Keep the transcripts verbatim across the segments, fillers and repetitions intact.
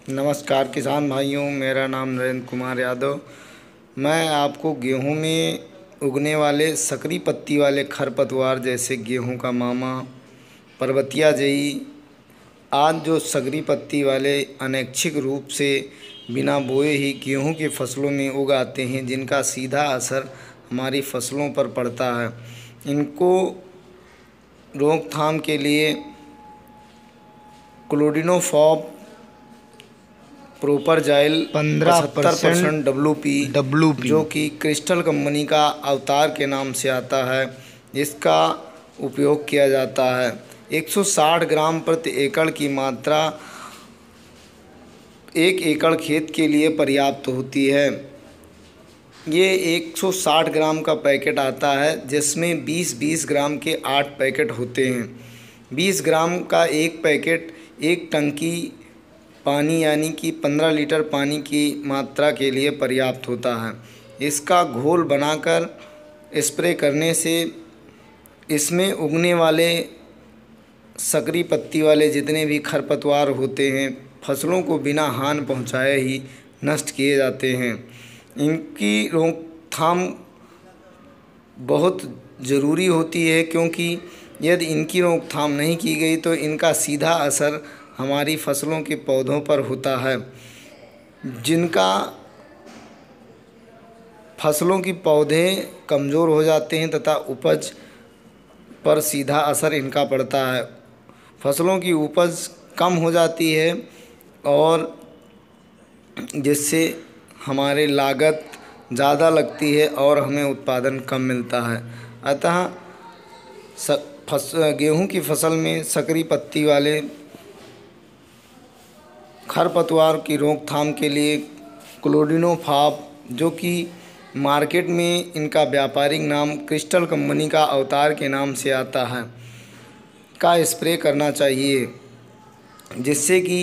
नमस्कार किसान भाइयों, मेरा नाम नरेंद्र कुमार यादव। मैं आपको गेहूं में उगने वाले सकरी पत्ती वाले खरपतवार जैसे गेहूं का मामा, पर्वतिया जई आज जो सकरी पत्ती वाले अनैच्छिक रूप से बिना बोए ही गेहूं की फसलों में उग आते हैं, जिनका सीधा असर हमारी फसलों पर पड़ता है। इनको रोकथाम के लिए क्लोडिनोफॉप प्रोपरजाइल पंद्रह पचहत्तर percent W P W P जो कि क्रिस्टल कंपनी का अवतार के नाम से आता है, इसका उपयोग किया जाता है। एक सौ साठ ग्राम प्रति एकड़ की मात्रा एक एकड़ खेत के लिए पर्याप्त होती है। ये एक सौ साठ ग्राम का पैकेट आता है, जिसमें बीस बीस ग्राम के आठ पैकेट होते हैं। बीस ग्राम का एक पैकेट एक टंकी पानी यानी कि पंद्रह लीटर पानी की मात्रा के लिए पर्याप्त होता है। इसका घोल बनाकर स्प्रे करने से इसमें उगने वाले सकरी पत्ती वाले जितने भी खरपतवार होते हैं, फसलों को बिना हानि पहुंचाए ही नष्ट किए जाते हैं। इनकी रोकथाम बहुत ज़रूरी होती है, क्योंकि यदि इनकी रोकथाम नहीं की गई तो इनका सीधा असर हमारी फसलों के पौधों पर होता है, जिनका फसलों की पौधे कमज़ोर हो जाते हैं तथा उपज पर सीधा असर इनका पड़ता है। फसलों की उपज कम हो जाती है और जिससे हमारे लागत ज़्यादा लगती है और हमें उत्पादन कम मिलता है। अतः फस गेहूं की फसल में सकरी पत्ती वाले खरपतवार की रोकथाम के लिए क्लोडिनोफॉप, जो कि मार्केट में इनका व्यापारिक नाम क्रिस्टल कंपनी का अवतार के नाम से आता है, का स्प्रे करना चाहिए, जिससे कि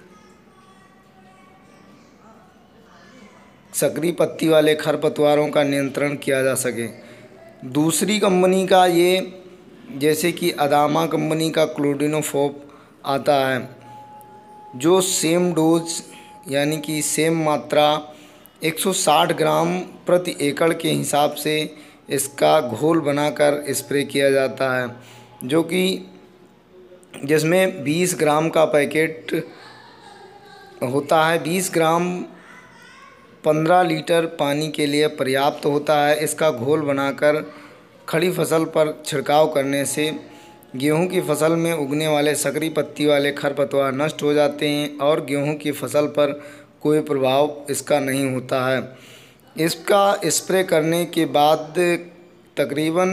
सकरी पत्ती वाले खरपतवारों का नियंत्रण किया जा सके। दूसरी कंपनी का ये जैसे कि अदामा कंपनी का क्लोडिनोफॉप आता है, जो सेम डोज यानी कि सेम मात्रा एक सौ साठ ग्राम प्रति एकड़ के हिसाब से इसका घोल बनाकर स्प्रे किया जाता है, जो कि जिसमें बीस ग्राम का पैकेट होता है। बीस ग्राम पंद्रह लीटर पानी के लिए पर्याप्त होता है। इसका घोल बनाकर खड़ी फसल पर छिड़काव करने से गेहूं की फसल में उगने वाले सकरी पत्ती वाले खरपतवार नष्ट हो जाते हैं और गेहूं की फसल पर कोई प्रभाव इसका नहीं होता है। इसका स्प्रे करने के बाद तकरीबन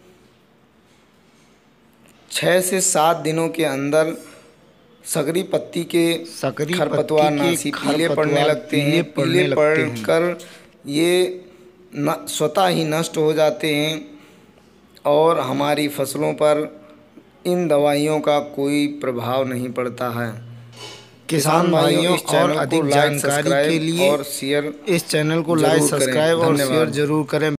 छः से सात दिनों के अंदर सकरी पत्ती के खरपतवार नासी पीले पड़ने लगते हैं। पीले पड़कर ये न स्वतः ही नष्ट हो जाते हैं और हमारी फसलों पर इन दवाइयों का कोई प्रभाव नहीं पड़ता है। किसान भाइयों, और अधिक जानकारी के लिए और शेयर इस चैनल को लाइक, सब्सक्राइब और शेयर जरूर करें।